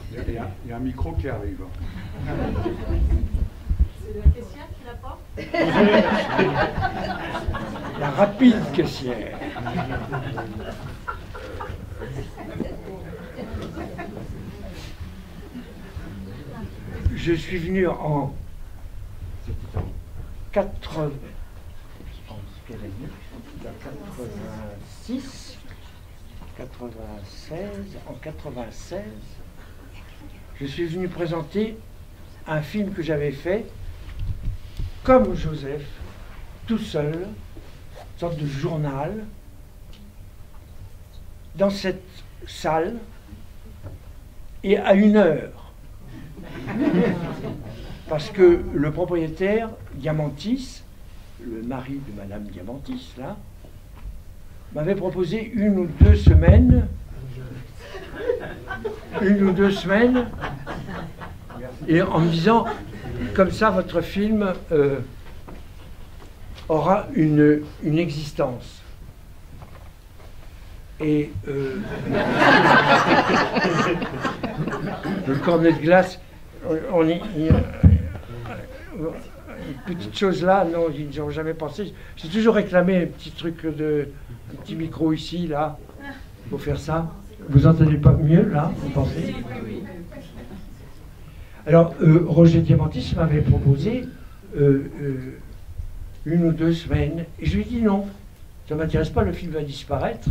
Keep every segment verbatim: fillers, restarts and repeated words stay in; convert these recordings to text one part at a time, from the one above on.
Il y, a, il y a un micro qui arrive. C'est la caissière qui l'apporte? La rapide caissière. Je suis venu en quatre-vingt, quatre-vingt-six, quatre-vingt-seize, en quatre-vingt-seize, je suis venu présenter un film que j'avais fait comme Joseph, tout seul, une sorte de journal, dans cette salle, et à une heure. Parce que le propriétaire, Diamantis, le mari de Madame Diamantis, là, m'avait proposé une ou deux semaines, une ou deux semaines, et en me disant, comme ça, votre film euh, aura une, une existence. Et euh, le cornet de glace, on y, y, une petite chose là, non, ils n'y ont jamais pensé. J'ai toujours réclamé un petit truc de, un petit micro ici, là, pour faire ça. Vous entendez pas mieux, là, vous pensez? Alors, euh, Roger Diamantis m'avait proposé euh, euh, une ou deux semaines, et je lui ai dit non, ça ne m'intéresse pas, le film va disparaître.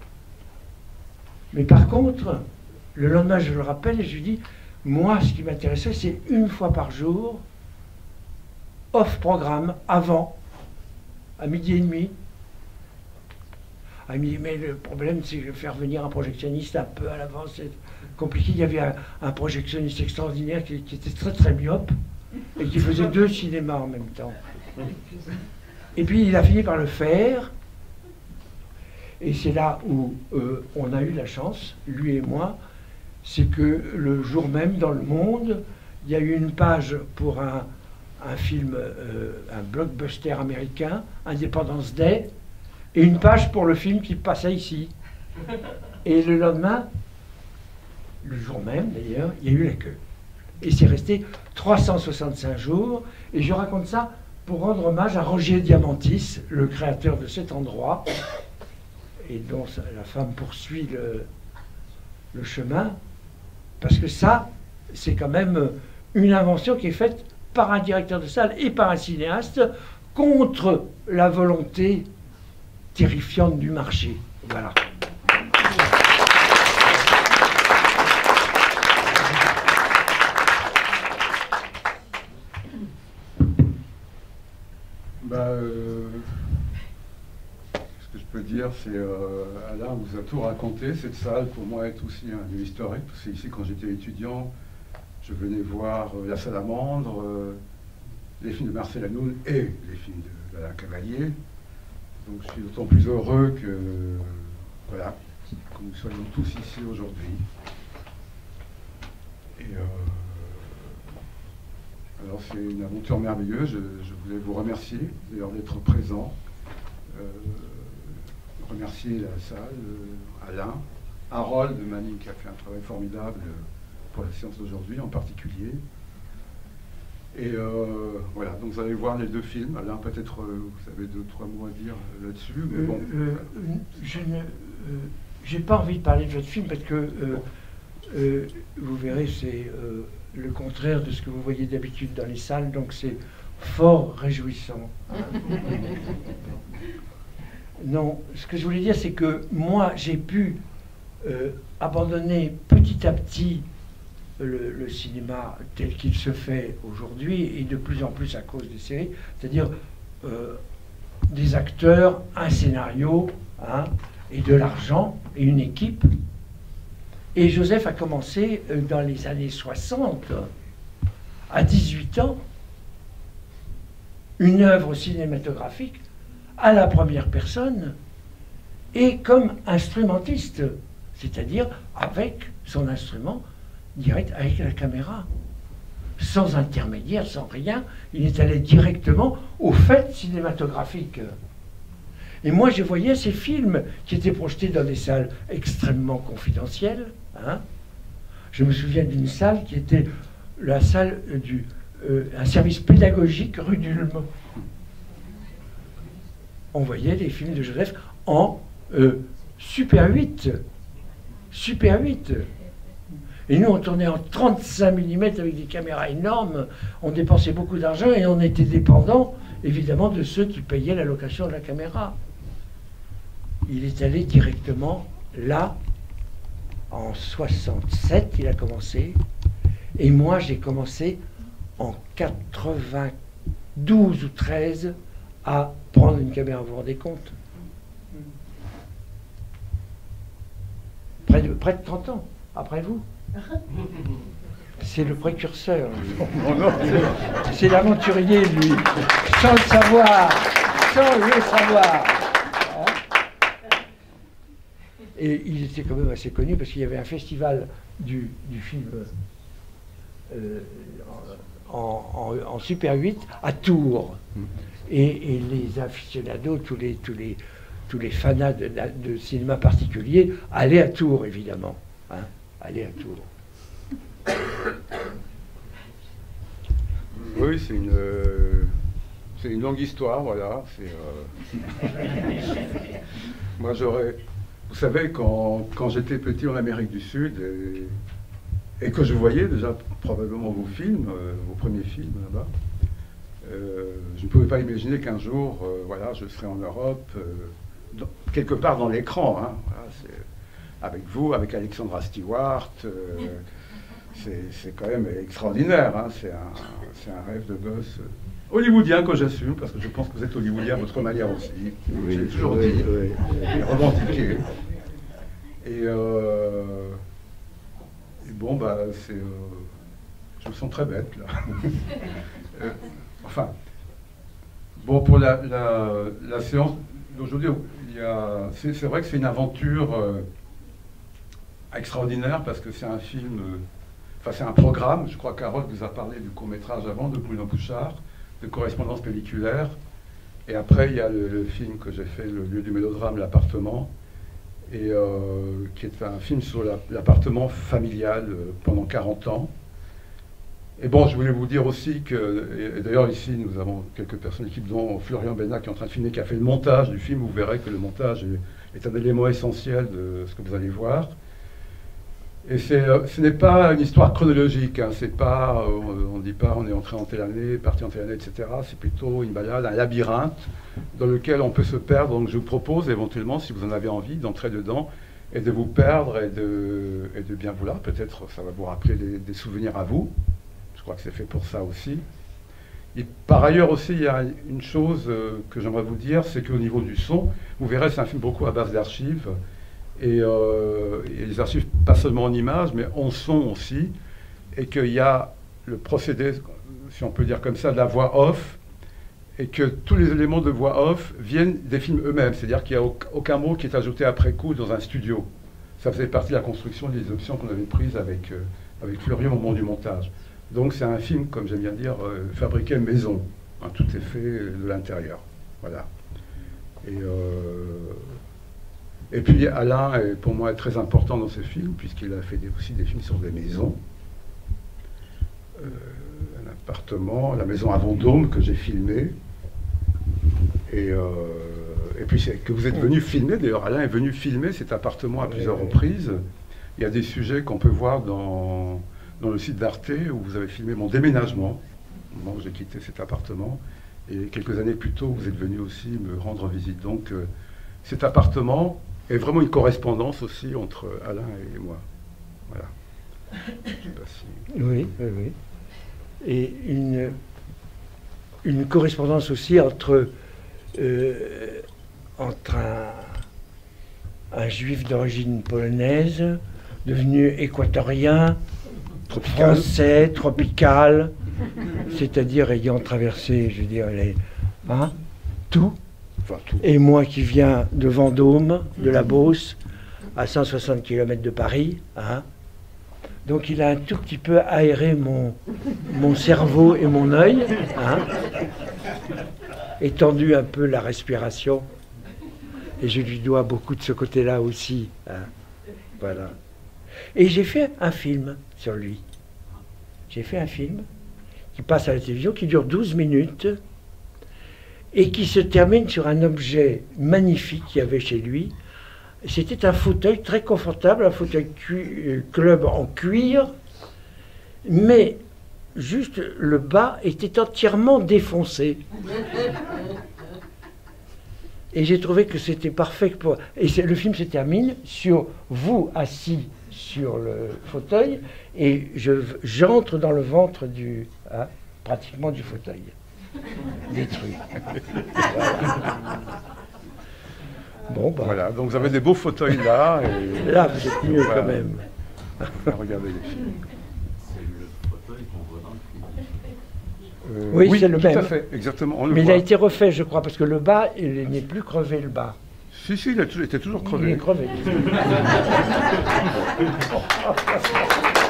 Mais par contre, le lendemain, je le rappelle, et je lui dis, moi, ce qui m'intéressait, c'est une fois par jour, off-programme, avant, à midi et demi. À midi, mais le problème, c'est de faire venir un projectionniste un peu à l'avance, c'est compliqué. Il y avait un, un projectionniste extraordinaire qui, qui était très très myope et qui faisait deux cinémas en même temps. Et puis, il a fini par le faire. Et c'est là où euh, on a eu la chance, lui et moi, c'est que le jour même, dans Le Monde, il y a eu une page pour un, un film, euh, un blockbuster américain, Independence Day, et une page pour le film qui passait ici. Et le lendemain, le jour même d'ailleurs, il y a eu la queue. Et c'est resté trois cent soixante-cinq jours, et je raconte ça pour rendre hommage à Roger Diamantis, le créateur de cet endroit, et dont la femme poursuit le, le chemin, parce que ça, c'est quand même une invention qui est faite par un directeur de salle et par un cinéaste contre la volonté terrifiante du marché. Voilà. Bah, euh, ce que je peux dire, c'est euh, Alain vous a tout raconté. Cette salle, pour moi, est aussi un lieu historique. Parce que ici, quand j'étais étudiant, je venais voir euh, La Salamandre, euh, les films de Marcel Hanoun et les films d'Alain Cavalier. Donc je suis d'autant plus heureux que, euh, voilà, que nous soyons tous ici aujourd'hui. Et euh, alors c'est une aventure merveilleuse. Je, je voulais vous remercier d'ailleurs d'être présent. Euh, remercier la salle, euh, Alain, Harold de Manning qui a fait un travail formidable pour la séance d'aujourd'hui en particulier. Et euh, voilà, donc vous allez voir les deux films. Alain, peut-être euh, vous avez deux, trois mots à dire euh, là-dessus. Mais bon. Euh, euh, je n'ai euh, pas envie de parler de votre film parce que euh, euh, vous verrez, c'est euh, le contraire de ce que vous voyez d'habitude dans les salles, donc c'est fort réjouissant. Hein. Non, ce que je voulais dire, c'est que moi, j'ai pu euh, abandonner petit à petit Le, le cinéma tel qu'il se fait aujourd'hui, et de plus en plus à cause des séries, c'est-à-dire euh, des acteurs, un scénario, hein, et de l'argent, et une équipe. Et Joseph a commencé euh, dans les années soixante, à dix-huit ans, une œuvre cinématographique à la première personne, et comme instrumentiste, c'est-à-dire avec son instrument, direct avec la caméra, sans intermédiaire, sans rien. Il est allé directement au fait cinématographique. Et moi, je voyais ces films qui étaient projetés dans des salles extrêmement confidentielles, hein, Je me souviens d'une salle qui était la salle du euh, un service pédagogique rue d'Ulm. On voyait les films de Joseph en euh, Super huit. Super huit. Et nous, on tournait en trente-cinq millimètres avec des caméras énormes. On dépensait beaucoup d'argent et on était dépendant, évidemment, de ceux qui payaient la location de la caméra. Il est allé directement là, en soixante-sept, il a commencé. Et moi, j'ai commencé en quatre-vingt-douze ou treize à prendre une caméra, vous vous rendez compte? Près de, près de trente ans, après vous. C'est le précurseur. C'est l'aventurier, lui. Sans le savoir. Sans le savoir. Et il était quand même assez connu parce qu'il y avait un festival du, du film euh, en, en, en Super huit à Tours. Et, et les aficionados, tous les, tous les, tous les fanats de, de cinéma particulier allaient à Tours, évidemment. Hein, allaient à Tours. Oui, c'est une, euh, c'est une longue histoire, voilà. C'est, euh... Moi, j'aurais... Vous savez, quand, quand j'étais petit en Amérique du Sud, et, et que je voyais déjà probablement vos films, euh, vos premiers films là-bas, euh, je ne pouvais pas imaginer qu'un jour, euh, voilà, je serais en Europe, euh, dans, quelque part dans l'écran, hein, voilà, avec vous, avec Alexandra Stewart. Euh, c'est quand même extraordinaire, hein, c'est un, un rêve de gosse hollywoodien que j'assume, parce que je pense que vous êtes hollywoodien à votre manière aussi. Oui, j'ai toujours oui, dit, oui, oui. revendiqué. Et, euh, et bon, bah, c'est, euh, je me sens très bête, là. euh, enfin, bon, pour la, la, la séance d'aujourd'hui, c'est vrai que c'est une aventure euh, extraordinaire, parce que c'est un film... Euh, Enfin, c'est un programme, je crois qu'Harold vous a parlé du court-métrage avant, de Bruno Bouchard, de correspondance pelliculaire. Et après, il y a le, le film que j'ai fait, Le lieu du mélodrame, L'appartement, et euh, qui est un film sur l'appartement familial euh, pendant quarante ans. Et bon, je voulais vous dire aussi que, et, et d'ailleurs ici, nous avons quelques personnes de l'équipe, dont Florian Bennac qui est en train de filmer, qui a fait le montage du film. Vous verrez que le montage est, est un élément essentiel de ce que vous allez voir. Et ce n'est pas une histoire chronologique, hein, c'est pas, on ne dit pas on est entré en telle année, parti en telle année, et cetera. C'est plutôt une balade, un labyrinthe dans lequel on peut se perdre. Donc je vous propose éventuellement, si vous en avez envie, d'entrer dedans et de vous perdre et de, et de bien vouloir. Peut-être ça va vous rappeler des, des souvenirs à vous. Je crois que c'est fait pour ça aussi. Et par ailleurs aussi, il y a une chose que j'aimerais vous dire, c'est qu'au niveau du son, vous verrez, c'est un film beaucoup à base d'archives. Et, euh, et les archives, pas seulement en images, mais en son aussi, et qu'il y a le procédé, si on peut dire comme ça, de la voix off, et que tous les éléments de voix off viennent des films eux-mêmes, c'est-à-dire qu'il n'y a aucun mot qui est ajouté après coup dans un studio. Ça faisait partie de la construction des options qu'on avait prises avec, euh, avec Florian au moment du montage. Donc c'est un film, comme j'aime bien dire, euh, fabriqué maison. Hein, tout est fait de l'intérieur. Voilà. Et... Euh, Et puis Alain, est, pour moi, est très important dans ce film, puisqu'il a fait des, aussi des films sur des maisons. Euh, un appartement, la maison à Vendôme, que j'ai filmé. Et, euh, et puis que vous êtes venu filmer, d'ailleurs Alain est venu filmer cet appartement à plusieurs oui, reprises. Il y a des sujets qu'on peut voir dans, dans le site d'Arte, où vous avez filmé mon déménagement, au moment où j'ai quitté cet appartement. Et quelques années plus tôt, vous êtes venu aussi me rendre visite. Donc euh, cet appartement... Et vraiment une correspondance aussi entre Alain et moi. Voilà. Je sais pas si... Oui, oui, oui. Et une, une correspondance aussi entre, euh, entre un, un juif d'origine polonaise, devenu équatorien, tropical. Français, tropical, c'est-à-dire ayant traversé, je veux dire, les, hein, tout. Enfin, et moi qui viens de Vendôme, de la Beauce, à cent soixante kilomètres de Paris, hein. Donc il a un tout petit peu aéré mon, mon cerveau et mon œil, hein, étendu un peu la respiration, et je lui dois beaucoup de ce côté-là aussi, hein. Voilà. Et j'ai fait un film sur lui. J'ai fait un film qui passe à la télévision, qui dure douze minutes, et qui se termine sur un objet magnifique qu'il y avait chez lui. C'était un fauteuil très confortable, un fauteuil club en cuir, mais juste le bas était entièrement défoncé. Et j'ai trouvé que c'était parfait pour... Et le film se termine sur vous assis sur le fauteuil, et j'entre dans le ventre du... Hein, pratiquement du fauteuil. Détruit. Voilà. Bon, bah. Voilà, donc vous avez des beaux fauteuils là. Et... Là, vous êtes mieux voilà. Quand même. Regardez les films. C'est le fauteuil qu'on voit dans le film. Euh, oui, oui c'est le tout même. À fait, exactement. On le Mais voit. Il a été refait, je crois, parce que le bas, il n'est plus crevé, le bas. Si, si, il était toujours crevé. Il est crevé.